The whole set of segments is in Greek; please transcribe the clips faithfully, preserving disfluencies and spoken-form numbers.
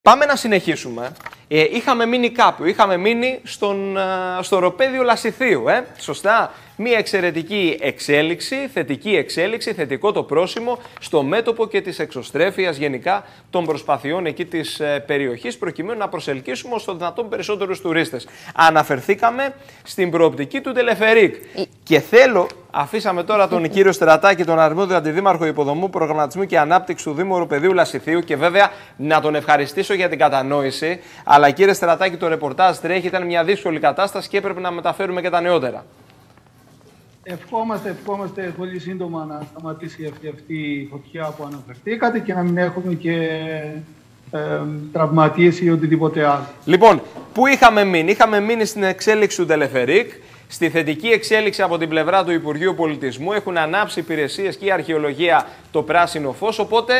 Πάμε να συνεχίσουμε. Ε, είχαμε μείνει κάπου, είχαμε μείνει στον, στο οροπέδιο Λασιθίου, ε? Σωστά. Μια εξαιρετική εξέλιξη, θετική εξέλιξη, θετικό το πρόσημο στο μέτωπο και της εξωστρέφειας γενικά των προσπαθειών εκεί της ε, περιοχής, προκειμένου να προσελκύσουμε όσο δυνατόν περισσότερους τουρίστες. Αναφερθήκαμε στην προοπτική του τελεφερίκ. Η... Και θέλω, αφήσαμε τώρα τον κύριο Στρατάκη, τον αρμόδιο αντιδήμαρχο υποδομού, προγραμματισμού και ανάπτυξη του Δήμου Οροπεδίου Λασιθίου, και βέβαια να τον ευχαριστήσω για την κατανόηση. Αλλά κύριε Στρατάκη, το ρεπορτάζ τρέχει, ήταν μια δύσκολη κατάσταση και έπρεπε να μεταφέρουμε και τα νεότερα. Ευχόμαστε, ευχόμαστε πολύ σύντομα να σταματήσει αυτή, αυτή η φωτιά που αναφερθήκατε και να μην έχουμε και ε, τραυματίες ή οτιδήποτε άλλο. Λοιπόν, πού είχαμε μείνει? Είχαμε μείνει στην εξέλιξη του τελεφερίκ, στη θετική εξέλιξη από την πλευρά του Υπουργείου Πολιτισμού. Έχουν ανάψει υπηρεσίες και η αρχαιολογία το πράσινο φως, οπότε...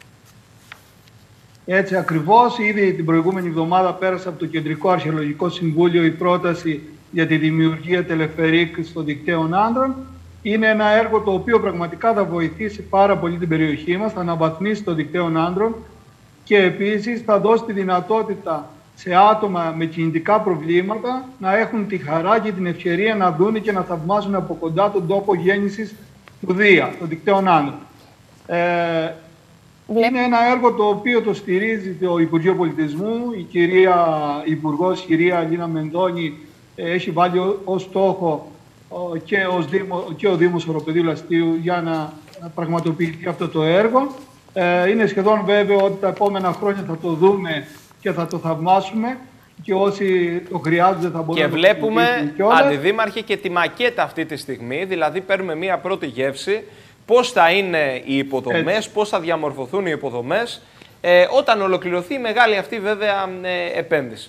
Έτσι ακριβώς, ήδη την προηγούμενη εβδομάδα πέρασε από το Κεντρικό Αρχαιολογικό Συμβούλιο η πρόταση για τη δημιουργία τελεφερίκ στο δικτύο Άντρων. Είναι ένα έργο το οποίο πραγματικά θα βοηθήσει πάρα πολύ την περιοχή μας, θα αναβαθμίσει το δικτύο Άντρων και επίσης θα δώσει τη δυνατότητα σε άτομα με κινητικά προβλήματα να έχουν τη χαρά και την ευκαιρία να δουν και να θαυμάσουν από κοντά τον τόπο γέννησης του Δία, το δικτύο Άντρων. Ε, Είναι ένα έργο το οποίο το στηρίζει το Υπουργείο Πολιτισμού. Η κυρία Υπουργός, η κυρία Αλίνα Μενδώνη, έχει βάλει ως στόχο και, ως Δήμο, και ο Δήμος Οροπεδίου Λασιθίου για να πραγματοποιηθεί αυτό το έργο. Είναι σχεδόν βέβαιο ότι τα επόμενα χρόνια θα το δούμε και θα το θαυμάσουμε και όσοι το χρειάζονται θα μπορούν και να το βλέπουμε, αντιδήμαρχε, και τη μακέτα αυτή τη στιγμή, δηλαδή παίρνουμε μία πρώτη γεύση πώς θα είναι οι υποδομές, έτσι, πώς θα διαμορφωθούν οι υποδομές ε, όταν ολοκληρωθεί η μεγάλη αυτή βέβαια ε, επένδυση.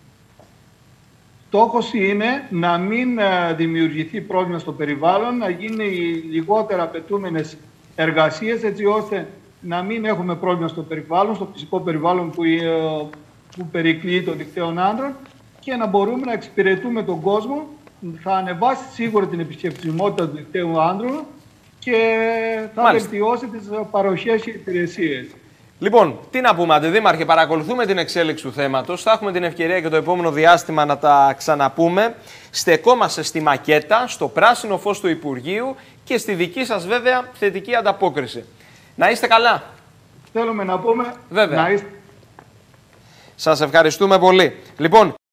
Στόχος είναι να μην ε, δημιουργηθεί πρόβλημα στο περιβάλλον, να γίνει λιγότερα απαιτούμενες εργασίες, έτσι ώστε να μην έχουμε πρόβλημα στο περιβάλλον, στο φυσικό περιβάλλον που, ε, που περικλεί το δικτύο Άντρων, και να μπορούμε να εξυπηρετούμε τον κόσμο. Θα ανεβάσει σίγουρα την επισκεψιμότητα του δικτύου Άντρων και θα Μάλιστα. βελτιώσει τις παροχές και υπηρεσίες. Λοιπόν, τι να πούμε, Αντιδήμαρχε, παρακολουθούμε την εξέλιξη του θέματος. Θα έχουμε την ευκαιρία και το επόμενο διάστημα να τα ξαναπούμε. Στεκόμαστε στη μακέτα, στο πράσινο φως του Υπουργείου και στη δική σας βέβαια θετική ανταπόκριση. Να είστε καλά. Θέλουμε να πούμε βέβαια. Να είστε... Σας ευχαριστούμε πολύ. Λοιπόν,